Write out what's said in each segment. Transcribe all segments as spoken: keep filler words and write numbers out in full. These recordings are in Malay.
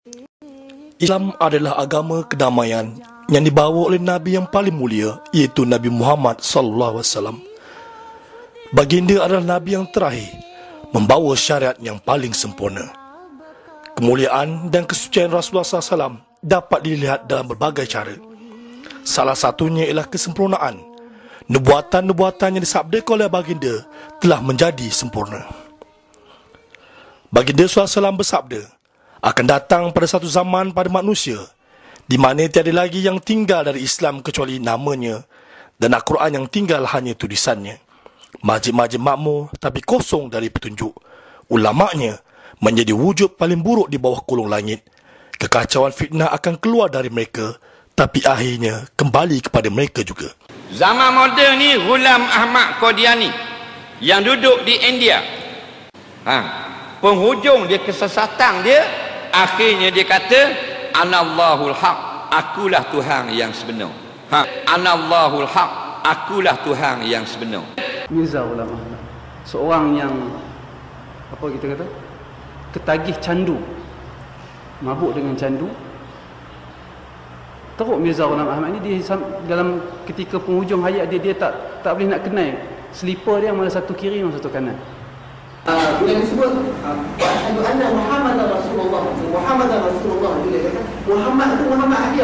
Islam adalah agama kedamaian yang dibawa oleh Nabi yang paling mulia, iaitu Nabi Muhammad sallallahu alaihi wasallam. Baginda adalah Nabi yang terakhir membawa syariat yang paling sempurna. Kemuliaan dan kesucian Rasulullah sallallahu alaihi wasallam dapat dilihat dalam berbagai cara. Salah satunya ialah kesempurnaan. Nubuatan-nubuatan yang disabdakan oleh baginda telah menjadi sempurna. Baginda sallallahu alaihi wasallam bersabda, akan datang pada satu zaman pada manusia di mana tiada lagi yang tinggal dari Islam kecuali namanya, dan Al-Quran yang tinggal hanya tulisannya. Masjid-masjid makmur tapi kosong dari petunjuk. Ulama'nya menjadi wujud paling buruk di bawah kolong langit. Kekacauan fitnah akan keluar dari mereka, tapi akhirnya kembali kepada mereka juga. Zaman moden ni Ghulam Ahmad Qadiani yang duduk di India, ha, penghujung dia kesesatan dia, akhirnya dia kata Anallahul Haq, akulah Tuhan yang sebenar. Ha, Anallahul Haq, akulah Tuhan yang sebenar. Mirza Ghulam Ahmad, seorang yang apa kita kata ketagih candu, mabuk dengan candu. Teruk Mirza Ghulam Ahmad ni, dia dalam ketika penghujung hayat dia, dia tak tak boleh nak kenal selipar dia mana satu kiri mana satu kanan. Uh, bila disebut asyhadu anna Muhammadar Rasulullah, Muhammadar Rasulullah, dia kata Muhammad itu Muhammad dia.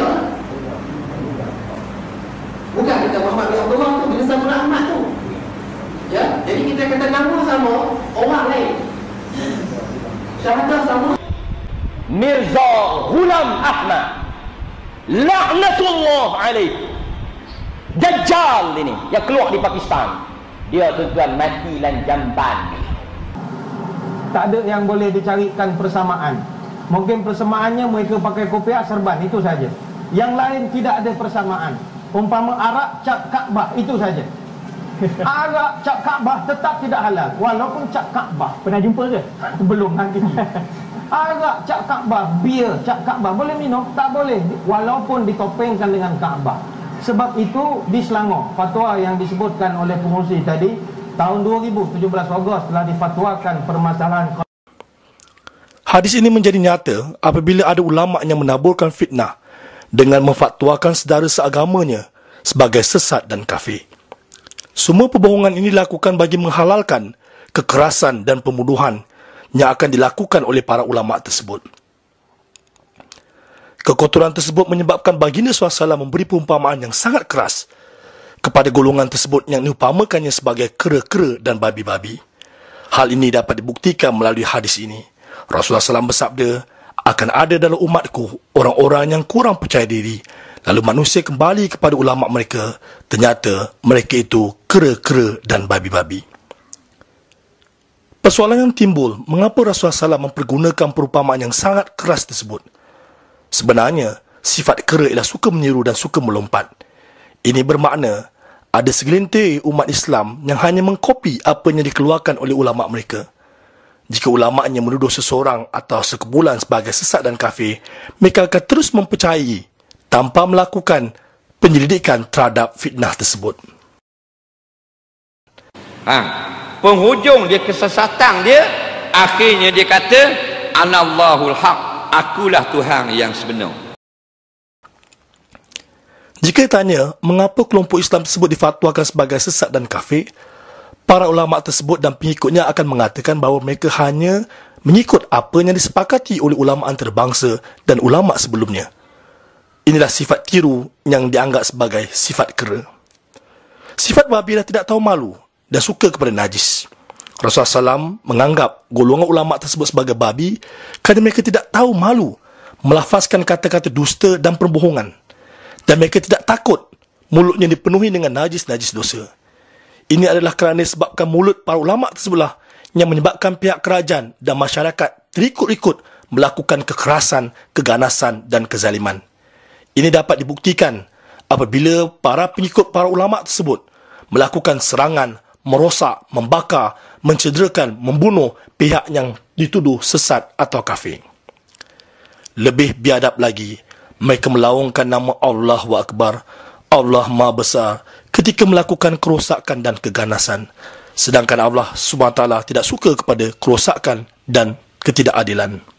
Bukan kata Muhammad bin Abdullah tu, bila sama Ahmad tu. Ya, jadi kita kata nama sama, orang lain. Syahadah sama. Mirza Ghulam Ahmad, laknatullah alaih. Dajjal ini yang keluar di Pakistan, dia tuan-tuan mati lan jamban. Tak ada yang boleh dicarikan persamaan. Mungkin persamaannya mereka pakai kopiah serban, itu saja. Yang lain tidak ada persamaan. Umpama arak cap Kaabah, itu saja. Arak cap Kaabah tetap tidak halal, walaupun cap Kaabah. Pernah jumpa ke? Belum nanti. Arak cap Kaabah, bir cap Kaabah boleh minum? Tak boleh, walaupun ditopengkan dengan Kaabah. Sebab itu di Selangor, fatwa yang disebutkan oleh pengurusi tadi, tahun dua ribu tujuh belas Ogos telah difatwakan permasalahan. Hadis ini menjadi nyata apabila ada ulama yang menaburkan fitnah dengan memfatwakan saudara seagamanya sebagai sesat dan kafir. Semua perbohongan ini dilakukan bagi menghalalkan kekerasan dan pembunuhan yang akan dilakukan oleh para ulama tersebut. Kekotoran tersebut menyebabkan baginda sallallahu alaihi wasallam memberi perumpamaan yang sangat keras kepada golongan tersebut yang diumpamakannya sebagai kera-kera dan babi-babi. Hal ini dapat dibuktikan melalui hadis ini. Rasulullah sallallahu alaihi wasallam bersabda, akan ada dalam umatku orang-orang yang kurang percaya diri, lalu manusia kembali kepada ulama mereka, ternyata mereka itu kera-kera dan babi-babi. Persoalan yang timbul, mengapa Rasulullah sallallahu alaihi wasallam mempergunakan perumpamaan yang sangat keras tersebut? Sebenarnya, sifat kera ialah suka meniru dan suka melompat. Ini bermakna ada segelintir umat Islam yang hanya mengkopi apa yang dikeluarkan oleh ulama mereka. Jika ulama'nya menuduh seseorang atau sekumpulan sebagai sesat dan kafir, mereka akan terus mempercayai tanpa melakukan penyelidikan terhadap fitnah tersebut. Ha, penghujung dia kesesatan dia, akhirnya dia kata Anallahul Haq, akulah Tuhan yang sebenar. Jika ditanya mengapa kelompok Islam tersebut difatwakan sebagai sesat dan kafir, para ulama tersebut dan pengikutnya akan mengatakan bahawa mereka hanya mengikut apa yang disepakati oleh ulama antarabangsa dan ulama sebelumnya. Inilah sifat tiru yang dianggap sebagai sifat kera. Sifat babi adalah tidak tahu malu dan suka kepada najis. Rasulullah sallallahu alaihi wasallam menganggap golongan ulama tersebut sebagai babi kerana mereka tidak tahu malu melafazkan kata-kata dusta dan perbohongan, dan mereka tidak takut mulutnya dipenuhi dengan najis-najis dosa. Ini adalah kerana disebabkan mulut para ulama tersebutlah yang menyebabkan pihak kerajaan dan masyarakat terikut-ikut melakukan kekerasan, keganasan dan kezaliman. Ini dapat dibuktikan apabila para pengikut para ulama tersebut melakukan serangan, merosak, membakar, mencederakan, membunuh pihak yang dituduh sesat atau kafir. Lebih biadab lagi, mereka melaungkan nama Allahu Akbar, Allah Maha Besar, ketika melakukan kerosakan dan keganasan. Sedangkan Allah subhanahu wa taala tidak suka kepada kerosakan dan ketidakadilan.